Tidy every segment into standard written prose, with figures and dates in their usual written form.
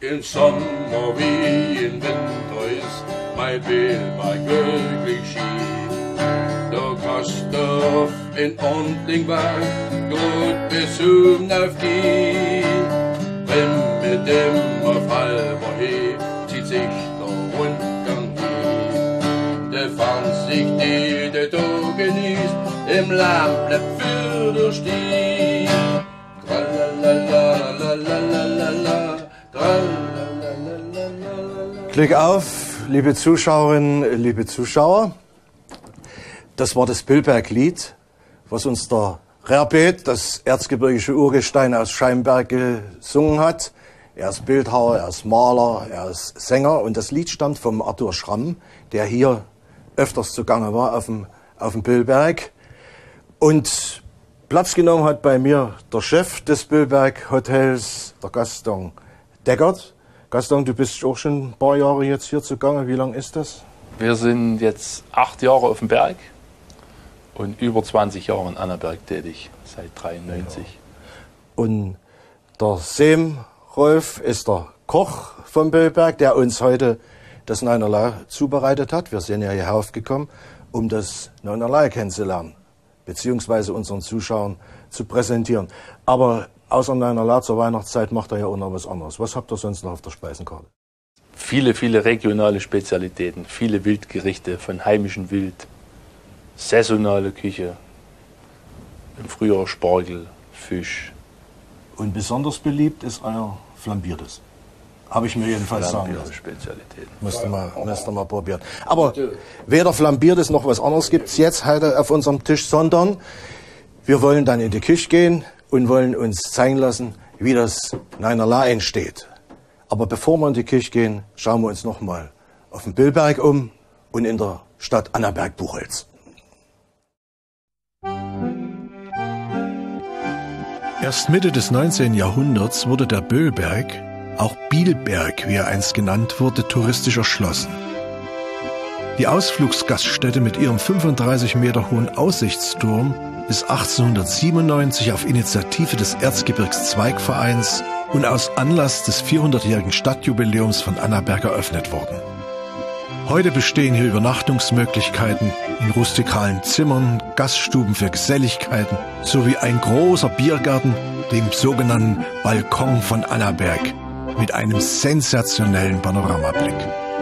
Im Sommer wie im Winter ist mein Billberg wirklich schief. Da kannst du auf in Ordnlingberg gut bis auf die. Wenn mit dem auf halber He zieht sich der Rundgang hin. Der fand sich die, der da genießt, im Land bleibt für der Stieg. Glück auf, liebe Zuschauerinnen, liebe Zuschauer. Das war das Billberg-Lied, was uns der Rerbet, das erzgebirgische Urgestein aus Scheimberg, gesungen hat. Er ist Bildhauer, er ist Maler, er ist Sänger und das Lied stammt vom Arthur Schramm, der hier öfters zugange war auf dem Billberg. Und Platz genommen hat bei mir der Chef des Billberg Hotels, der Gaston Deckert. Gaston, du bist auch schon ein paar Jahre jetzt hier zugange. Wie lang ist das? Wir sind jetzt 8 Jahre auf dem Berg und über 20 Jahre in Annaberg tätig, seit 93. Ja. Und der Seem Rolf ist der Koch vom Billberg, der uns heute das Neinerlei zubereitet hat. Wir sind ja hierher aufgekommen, um das Neinerlei kennenzulernen, beziehungsweise unseren Zuschauern zu präsentieren. Aber außer Neinerlei zur Weihnachtszeit macht er ja auch noch was anderes. Was habt ihr sonst noch auf der Speisenkarte? Viele regionale Spezialitäten, viele Wildgerichte von heimischem Wild, saisonale Küche, im Frühjahr Spargel, Fisch. Und besonders beliebt ist euer Flambiertes. Habe ich mir jedenfalls sagen lassen. Spezialitäten. Müsst ihr mal probieren. Aber weder Flambiertes noch was anderes gibt es jetzt heute auf unserem Tisch, sondern wir wollen dann in die Küche gehen und wollen uns zeigen lassen, wie das Neinerlei entsteht. Aber bevor wir in die Küche gehen, schauen wir uns noch mal auf dem Billberg um und in der Stadt Annaberg-Buchholz. Erst Mitte des 19. Jahrhunderts wurde der Billberg, auch Bielberg, wie er einst genannt wurde, touristisch erschlossen. Die Ausflugsgaststätte mit ihrem 35 Meter hohen Aussichtsturm ist 1897 auf Initiative des Erzgebirgszweigvereins und aus Anlass des 400-jährigen Stadtjubiläums von Annaberg eröffnet worden. Heute bestehen hier Übernachtungsmöglichkeiten in rustikalen Zimmern, Gaststuben für Geselligkeiten sowie ein großer Biergarten, dem sogenannten Balkon von Annaberg, mit einem sensationellen Panoramablick.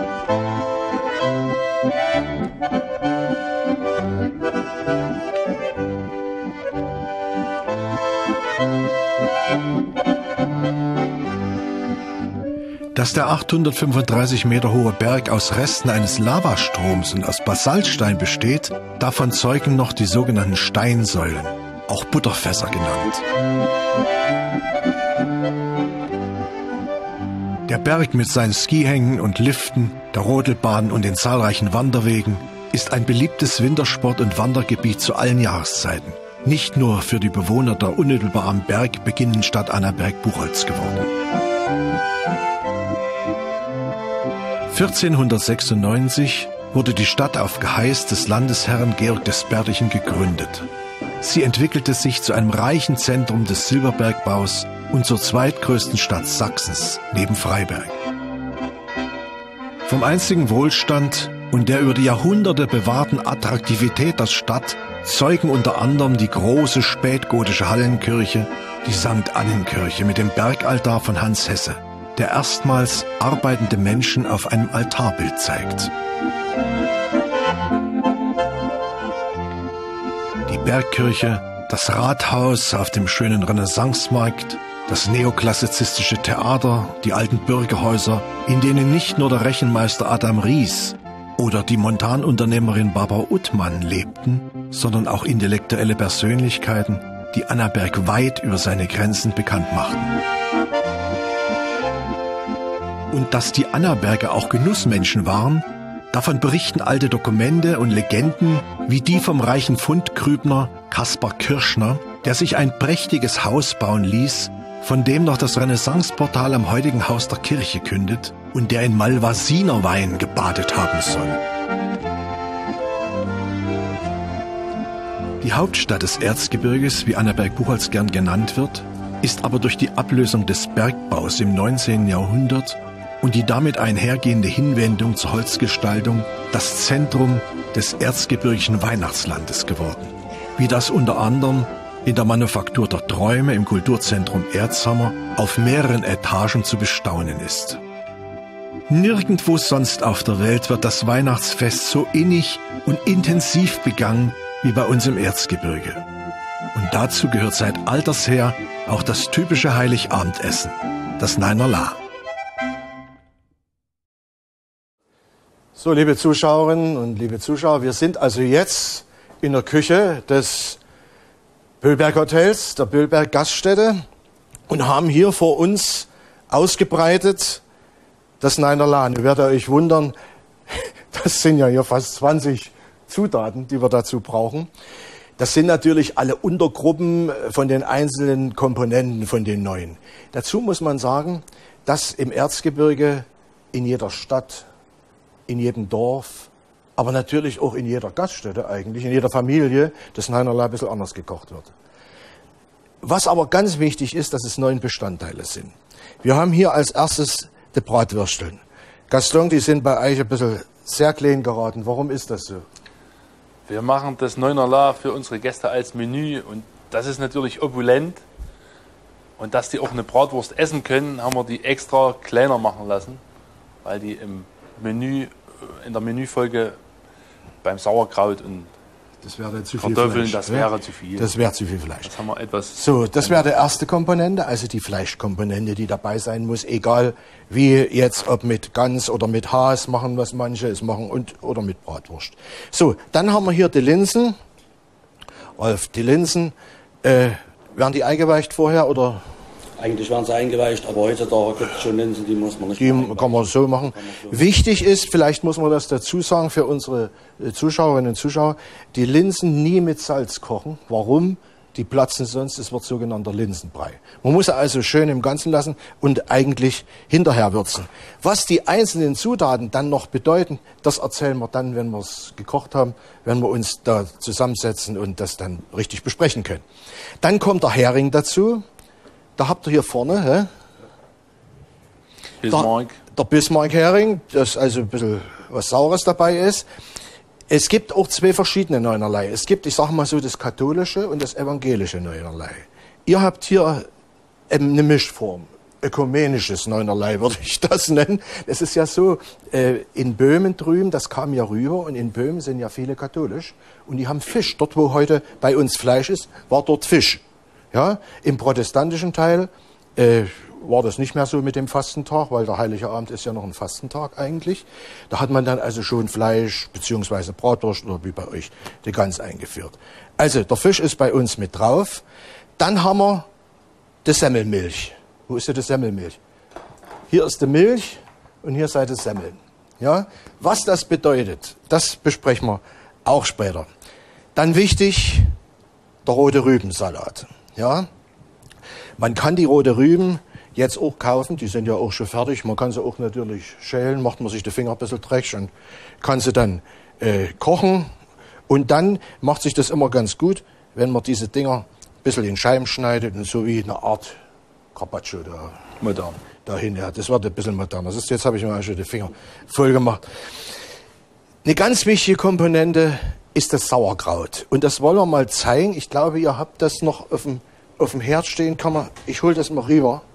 Dass der 835 Meter hohe Berg aus Resten eines Lavastroms und aus Basaltstein besteht, davon zeugen noch die sogenannten Steinsäulen, auch Butterfässer genannt. Der Berg mit seinen Skihängen und Liften, der Rodelbahn und den zahlreichen Wanderwegen ist ein beliebtes Wintersport- und Wandergebiet zu allen Jahreszeiten. Nicht nur für die Bewohner der unmittelbar am Berg beginnenden Stadt Annaberg-Buchholz geworden. 1496 wurde die Stadt auf Geheiß des Landesherrn Georg des Bärtichen gegründet. Sie entwickelte sich zu einem reichen Zentrum des Silberbergbaus und zur zweitgrößten Stadt Sachsens neben Freiberg. Vom einstigen Wohlstand und der über die Jahrhunderte bewahrten Attraktivität der Stadt zeugen unter anderem die große spätgotische Hallenkirche, die St. Annenkirche mit dem Bergaltar von Hans Hesse, der erstmals arbeitende Menschen auf einem Altarbild zeigt. Die Bergkirche, das Rathaus auf dem schönen Renaissancemarkt, das neoklassizistische Theater, die alten Bürgerhäuser, in denen nicht nur der Rechenmeister Adam Ries oder die Montanunternehmerin Barbara Uttmann lebten, sondern auch intellektuelle Persönlichkeiten, die Annaberg weit über seine Grenzen bekannt machten. Und dass die Annaberger auch Genussmenschen waren, davon berichten alte Dokumente und Legenden wie die vom reichen Fundgrübner Kaspar Kirschner, der sich ein prächtiges Haus bauen ließ, von dem noch das Renaissanceportal am heutigen Haus der Kirche kündet und der in Malvasinerwein gebadet haben soll. Die Hauptstadt des Erzgebirges, wie Annaberg-Buchholz gern genannt wird, ist aber durch die Ablösung des Bergbaus im 19. Jahrhundert und die damit einhergehende Hinwendung zur Holzgestaltung das Zentrum des erzgebirgischen Weihnachtslandes geworden. Wie das unter anderem in der Manufaktur der Träume im Kulturzentrum Erzhammer auf mehreren Etagen zu bestaunen ist. Nirgendwo sonst auf der Welt wird das Weihnachtsfest so innig und intensiv begangen wie bei uns im Erzgebirge. Und dazu gehört seit alters her auch das typische Heiligabendessen, das Neinerlaa. So, liebe Zuschauerinnen und liebe Zuschauer, wir sind also jetzt in der Küche des Böhlberg Hotels, der Böhlberg Gaststätte, und haben hier vor uns ausgebreitet das Neinerlaa. Ihr werdet euch wundern, das sind ja hier fast 20 Zutaten, die wir dazu brauchen. Das sind natürlich alle Untergruppen von den einzelnen Komponenten von den 9. Dazu muss man sagen, dass im Erzgebirge in jeder Stadt, in jedem Dorf, aber natürlich auch in jeder Gaststätte eigentlich, in jeder Familie, das Neinerlaa ein bisschen anders gekocht wird. Was aber ganz wichtig ist, dass es 9 Bestandteile sind. Wir haben hier als erstes die Bratwürsteln. Gaston, die sind bei euch ein bisschen sehr klein geraten. Warum ist das so? Wir machen das Neinerlaa für unsere Gäste als Menü und das ist natürlich opulent. Und dass die auch eine Bratwurst essen können, haben wir die extra kleiner machen lassen, weil die im Menü, in der Menüfolge beim Sauerkraut und das wäre zu viel Kartoffeln, Fleisch. das wäre zu viel. Das wäre zu viel Fleisch. Das haben wir etwas. So, das wäre die erste Komponente, also die Fleischkomponente, die dabei sein muss, egal wie jetzt, ob mit Gans oder mit Haas machen, was manche es machen, oder mit Bratwurst. So, dann haben wir hier die Linsen. Rolf, die Linsen, werden die eingeweicht vorher oder? Eigentlich werden sie eingeweicht, aber heutzutage gibt es schon Linsen, die muss man nicht. Die kann man so machen. Wichtig ist, vielleicht muss man das dazu sagen für unsere Zuschauerinnen und Zuschauer, die Linsen nie mit Salz kochen. Warum? Die platzen sonst, es wird sogenannter Linsenbrei. Man muss sie also schön im Ganzen lassen und eigentlich hinterher würzen. Was die einzelnen Zutaten dann noch bedeuten, das erzählen wir dann, wenn wir es gekocht haben, wenn wir uns da zusammensetzen und das dann richtig besprechen können. Dann kommt der Hering dazu. Da habt ihr hier vorne Bismarck. der Bismarck-Hering, das also ein bisschen was Saures dabei ist. Es gibt auch 2 verschiedene Neunerlei. Es gibt, ich sage mal so, das katholische und das evangelische Neunerlei. Ihr habt hier eine Mischform. Ökumenisches Neunerlei würde ich das nennen. Es ist ja so, in Böhmen drüben, das kam ja rüber, und in Böhmen sind ja viele katholisch und die haben Fisch. Dort, wo heute bei uns Fleisch ist, war dort Fisch. Ja, im protestantischen Teil war das nicht mehr so mit dem Fastentag, weil der Heilige Abend ist ja noch ein Fastentag eigentlich. Da hat man dann also schon Fleisch bzw. Bratwurst oder wie bei euch die Gans eingeführt. Also der Fisch ist bei uns mit drauf. Dann haben wir die Semmelmilch. Wo ist denn die Semmelmilch? Hier ist die Milch und hier seid ihr Semmeln. Ja, was das bedeutet, das besprechen wir auch später. Dann wichtig, der rote Rübensalat. Ja, man kann die rote Rüben jetzt auch kaufen, die sind ja auch schon fertig. Man kann sie auch natürlich schälen, macht man sich die Finger ein bisschen dreckig und kann sie dann kochen. Und dann macht sich das immer ganz gut, wenn man diese Dinger ein bisschen in Scheiben schneidet und so wie eine Art Carpaccio da. Modern. Dahin, ja, das wird ein bisschen moderner. Das ist, jetzt habe ich mir schon die Finger voll gemacht. Eine ganz wichtige Komponente ist das Sauerkraut. Und das wollen wir mal zeigen. Ich glaube, ihr habt das noch auf dem Herd stehen. Ich hole das mal rüber.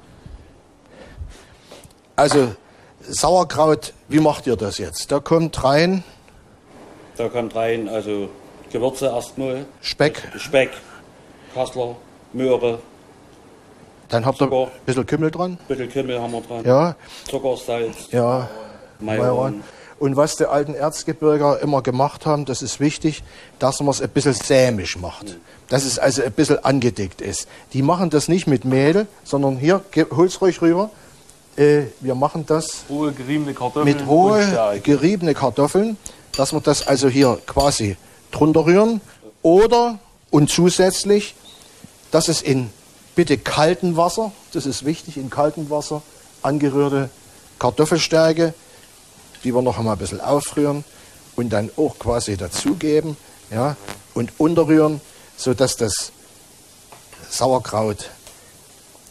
Also Sauerkraut, wie macht ihr das jetzt? Da kommt rein. Da kommt rein, also Gewürze erstmal. Speck. Speck, Kassler, Möhre. Dann habt ihr Zucker. ein bisschen Kümmel dran. Ein bisschen Kümmel haben wir dran. Ja. Zucker, Salz, Ja. Majoran. Und was die alten Erzgebirger immer gemacht haben, das ist wichtig, dass man es ein bisschen sämisch macht. Dass es also ein bisschen angedickt ist. Die machen das nicht mit Mehl, sondern hier, hol's ruhig rüber. Wir machen das Rohe geriebene Kartoffeln. mit und rohe Stärke. geriebene Kartoffeln, dass wir das also hier quasi drunter rühren. Oder, und zusätzlich, dass es in bitte kaltem Wasser, das ist wichtig, in kaltem Wasser angerührte Kartoffelstärke, die wir noch einmal ein bisschen aufrühren und dann auch quasi dazugeben, ja, und unterrühren, sodass das Sauerkraut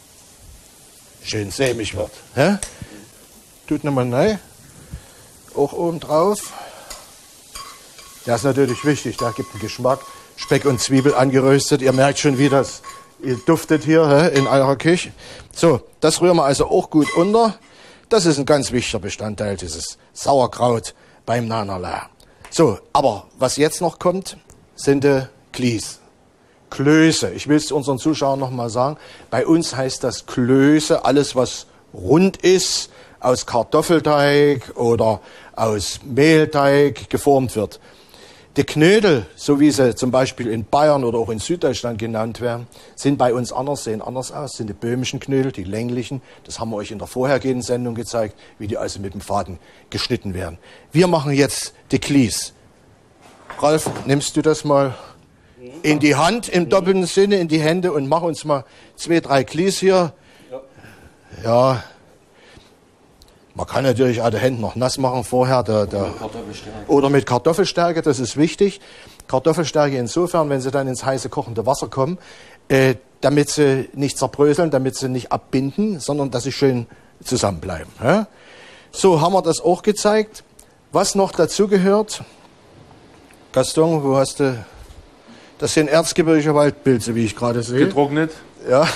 schön sämig wird. Hä? Tut nochmal rein. Auch oben drauf. Das ist natürlich wichtig, da gibt einen Geschmack. Speck und Zwiebel angeröstet. Ihr merkt schon, wie das duftet hier in eurer Küche. So, das rühren wir also auch gut unter. Das ist ein ganz wichtiger Bestandteil dieses Sauerkraut beim Neinerlei. So, aber was jetzt noch kommt, sind die Klies. Klöße. Ich will es unseren Zuschauern noch mal sagen. Bei uns heißt das Klöße, alles was rund ist, aus Kartoffelteig oder aus Mehlteig geformt wird. Die Knödel, so wie sie zum Beispiel in Bayern oder auch in Süddeutschland genannt werden, sind bei uns anders, sehen anders aus, sind die böhmischen Knödel, die länglichen. Das haben wir euch in der vorhergehenden Sendung gezeigt, wie die also mit dem Faden geschnitten werden. Wir machen jetzt die Klies. Ralf, nimmst du das mal in die Hand, im doppelten Sinne, in die Hände und mach uns mal 2, 3 Klies hier. Ja. Man kann natürlich auch die Hände noch nass machen vorher. Oder mit Kartoffelstärke, das ist wichtig. Kartoffelstärke insofern, wenn sie dann ins heiße kochende Wasser kommen, damit sie nicht zerbröseln, damit sie nicht abbinden, sondern dass sie schön zusammenbleiben. Ja? So haben wir das auch gezeigt. Was noch dazu gehört, Gaston, wo hast du... Das sind erzgebirgische Waldpilze, wie ich gerade sehe. Getrocknet. Ja.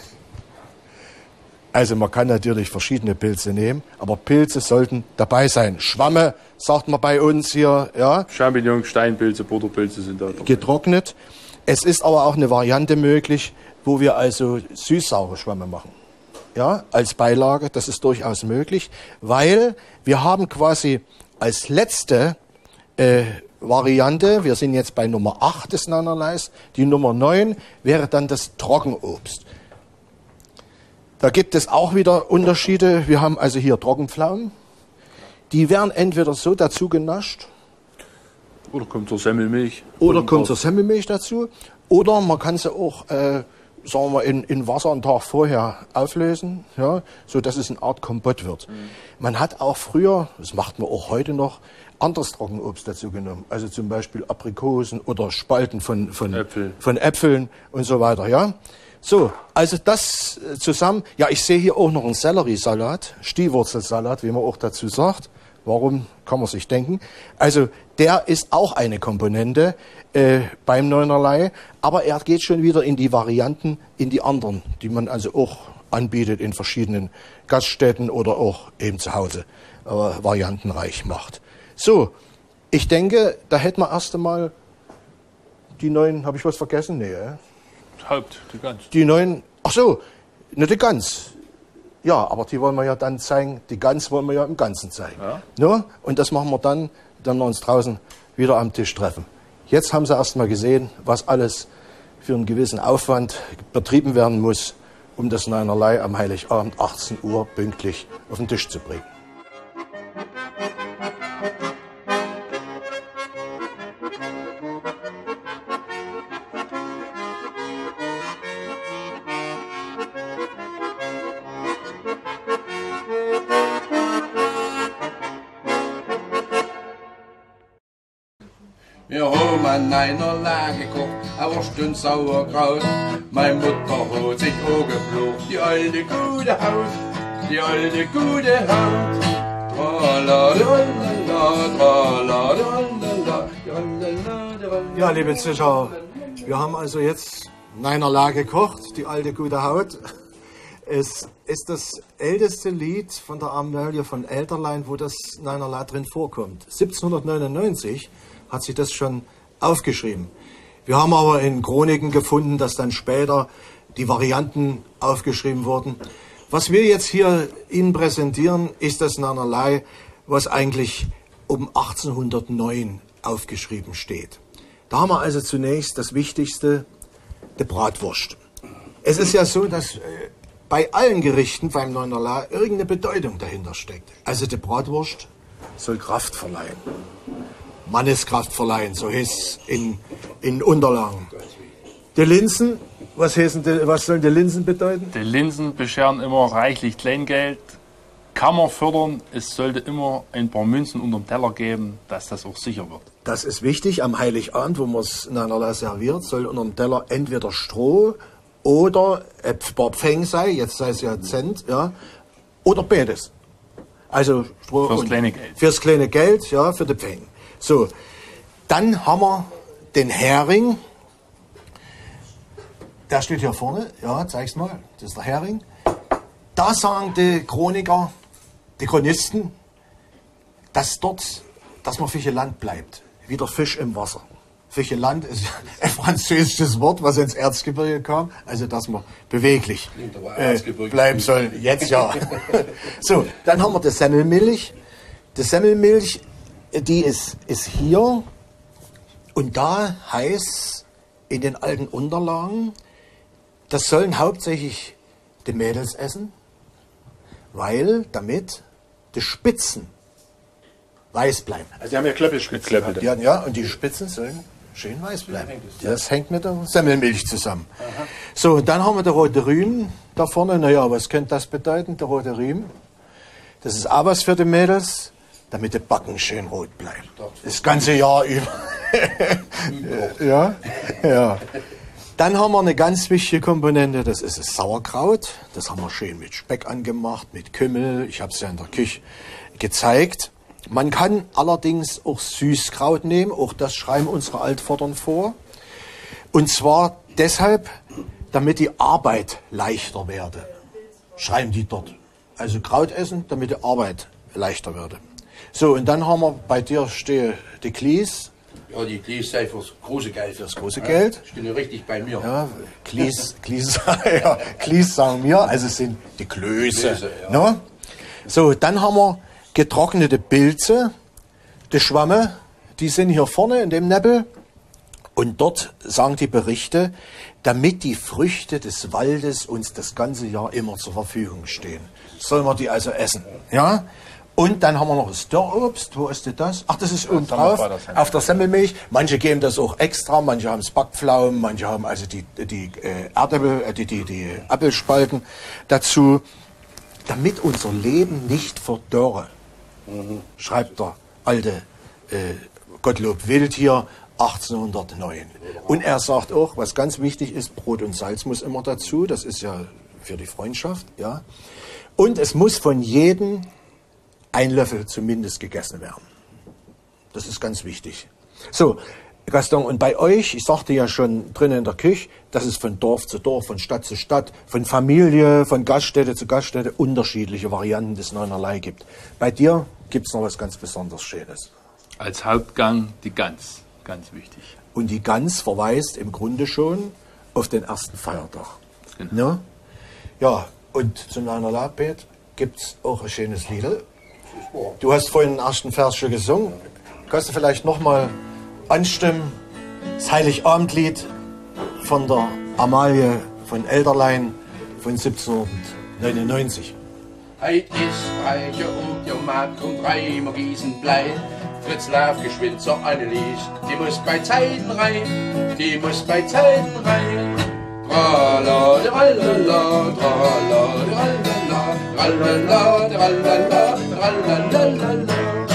Also man kann natürlich verschiedene Pilze nehmen, aber Pilze sollten dabei sein. Schwamme, sagt man bei uns hier, ja. Champignons, Steinpilze, Butterpilze sind da. Getrocknet. Es ist aber auch eine Variante möglich, wo wir also süß-saure Schwamme machen. Ja, als Beilage, das ist durchaus möglich, weil wir haben quasi als letzte Variante, wir sind jetzt bei Nummer 8 des Neinerleis, die Nummer 9 wäre dann das Trockenobst. Da gibt es auch wieder Unterschiede. Wir haben also hier Trockenpflaumen. Die werden entweder so dazu genascht. Oder kommt zur Semmelmilch. Oder kommt zur Semmelmilch dazu. Oder man kann sie auch, sagen wir mal, in Wasser einen Tag vorher auflösen, ja, so dass es eine Art Kompott wird. Man hat auch früher, das macht man auch heute noch, anderes Trockenobst dazu genommen. Also zum Beispiel Aprikosen oder Spalten von Äpfeln und so weiter, ja. So, also das zusammen. Ja, ich sehe hier auch noch einen Selleriesalat, Stiewurzelsalat, wie man auch dazu sagt. Warum, kann man sich denken. Also der ist auch eine Komponente beim Neunerlei, aber er geht schon wieder in die Varianten, in die anderen, die man also auch anbietet in verschiedenen Gaststätten oder auch eben zu Hause variantenreich macht. So, ich denke, da hätten wir erst einmal die 9, habe ich was vergessen? Nee, Die Gans. Die 9, ach so, nicht die Gans. Ja, aber die wollen wir ja dann zeigen, die Gans wollen wir ja im Ganzen zeigen. Ja. No? Und das machen wir dann wir uns draußen wieder am Tisch treffen. Jetzt haben Sie erst mal gesehen, was alles für einen gewissen Aufwand betrieben werden muss, um das Neinerlei am Heiligabend 18 Uhr pünktlich auf den Tisch zu bringen. Wir haben an Neinerlei gekocht, ein Wurst und Sauerkraut. Meine Mutter hat sich auch geflucht, die alte gute Haut, die alte gute Haut. Ja, liebe Zuschauer, wir haben also jetzt Neinerlei gekocht, die alte gute Haut. Es ist das älteste Lied von der Amelie von Elterlein, wo das Neinerlei drin vorkommt. 1799 hat sie das schon aufgeschrieben. Wir haben aber in Chroniken gefunden, dass dann später die Varianten aufgeschrieben wurden. Was wir jetzt hier Ihnen präsentieren, ist das Neinerlei, was eigentlich um 1809 aufgeschrieben steht. Da haben wir also zunächst das Wichtigste, die Bratwurst. Es ist ja so, dass bei allen Gerichten beim Neinerlei irgendeine Bedeutung dahinter steckt. Also die Bratwurst soll Kraft verleihen. Manneskraft verleihen, so heißt es in Unterlagen. Die Linsen, was sollen die Linsen bedeuten? Die Linsen bescheren immer reichlich Kleingeld, kann man fördern, es sollte immer ein paar Münzen unterm Teller geben, dass das auch sicher wird. Das ist wichtig, am Heiligabend, wo man es Neinerlei serviert, soll unterm Teller entweder Stroh oder ein paar Pfeng sei, jetzt sei es ja Cent, ja, oder beides. Also Fürs kleine Geld. Fürs kleine Geld, ja, für den Pfeng. So, dann haben wir den Hering. Der steht hier vorne, ja, zeig's mal, das ist der Hering. Da sagen die Chroniker, die Chronisten, dass man Fischeland bleibt. Wie der Fisch im Wasser. Fischeland ist ein französisches Wort, was ins Erzgebirge kam. Also, dass man beweglich bleiben soll. Jetzt ja. So, dann haben wir die Semmelmilch. Die Semmelmilch, die ist hier. Und da heißt in den alten Unterlagen, das sollen hauptsächlich die Mädels essen, weil damit die Spitzen weiß bleiben. Also die haben ja Klöppelspitzen. Ja, und die Spitzen sollen schön weiß bleiben. Das hängt mit der Semmelmilch zusammen. Aha. So, dann haben wir den roten Rüben da vorne. Naja, was könnte das bedeuten, der rote Rüben? Das ist auch was für die Mädels, damit die Backen schön rot bleiben. Das ganze Jahr über. Ja. Dann haben wir eine ganz wichtige Komponente, das ist das Sauerkraut. Das haben wir schön mit Speck angemacht, mit Kümmel. Ich habe es ja in der Küche gezeigt. Man kann allerdings auch Süßkraut nehmen, auch das schreiben unsere Altvordern vor. Und zwar deshalb, damit die Arbeit leichter werde. Schreiben die dort. Also Kraut essen, damit die Arbeit leichter werde. So, und dann haben wir, bei dir stehe die Klies. Ja, die Klies sei fürs große Geld. Fürs große Geld. Ich bin ja richtig bei mir. Ja, Klies sagen wir, also es sind die Klöße. Ja. No? So, dann haben wir getrocknete Pilze, die Schwamme, die sind hier vorne in dem Neppel. Und dort sagen die Berichte, damit die Früchte des Waldes uns das ganze Jahr immer zur Verfügung stehen, sollen wir die also essen. Ja? Und dann haben wir noch das Dörrobst. Wo ist denn das? Ach, das ist oben drauf, auf der Semmelmilch. Manche geben das auch extra, manche haben es Backpflaumen, manche haben also die Apfelspalten dazu, damit unser Leben nicht verdorre. Schreibt der alte Gottlob Wild hier 1809. Und er sagt auch, was ganz wichtig ist, Brot und Salz muss immer dazu, das ist ja für die Freundschaft, ja. Und es muss von jedem ein Löffel zumindest gegessen werden. Das ist ganz wichtig. So, Gaston, und bei euch, ich sagte ja schon drinnen in der Küche, dass es von Dorf zu Dorf, von Stadt zu Stadt, von Familie, von Gaststätte zu Gaststätte unterschiedliche Varianten des Neunerlei gibt. Bei dir gibt es noch was ganz besonders Schönes. Als Hauptgang die Gans, ganz wichtig. Und die Gans verweist im Grunde schon auf den ersten Feiertag. Genau. Ne? Ja, und zum Neunerlei, Pet, gibt es auch ein schönes Lied. Du hast vorhin den ersten Vers schon gesungen. Kannst du vielleicht nochmal anstimmen? Das Heiligabendlied von der Amalie von Elderlein von 1799. Heit ist reiche und der Markt kommt dreimal gießen Blei. Fritz lauf geschwind zur Anne liest, die muss bei Zeiten rein, die muss bei Zeiten rein. Trala, tralala, trala, tralala, tralala, tralala, tralala.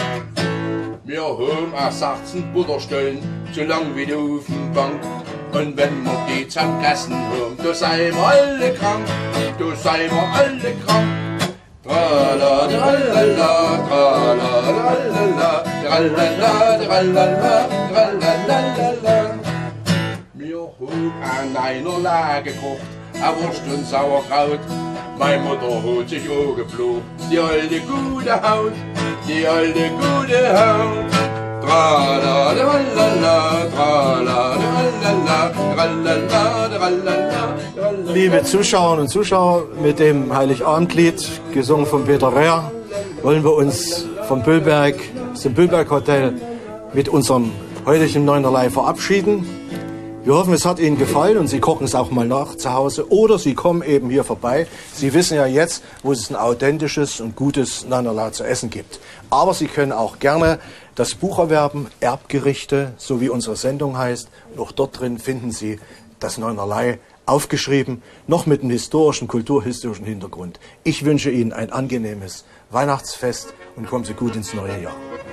Wir haben auch 16 Butterstellen, so lang wie die Ofenbank. Und wenn wir die zum Kassen haben, da seien wir alle krank, da seien wir alle krank. Trala, tralala, trala, tralala, tralala, tralala, tralala. Wir haben an einer Lage gekocht, a Wurst und Sauerkraut. Meine Mutter hat sich auch geflucht, die alte gute Haut, die alte gute Haut. Trala, tralala, trala, tralala, tralala, tralala, tralala. Liebe Zuschauerinnen und Zuschauer, mit dem Heiligabendlied, gesungen von Peter Rehr, wollen wir uns vom Böllberg, zum Böllberg Hotel, mit unserem heutigen Neunerlei verabschieden. Wir hoffen, es hat Ihnen gefallen und Sie kochen es auch mal nach zu Hause oder Sie kommen eben hier vorbei. Sie wissen ja jetzt, wo es ein authentisches und gutes Neunerlei zu essen gibt. Aber Sie können auch gerne das Buch erwerben, Erbgerichte, so wie unsere Sendung heißt. Und auch dort drin finden Sie das Neunerlei aufgeschrieben, noch mit einem historischen, kulturhistorischen Hintergrund. Ich wünsche Ihnen ein angenehmes Weihnachtsfest und kommen Sie gut ins neue Jahr.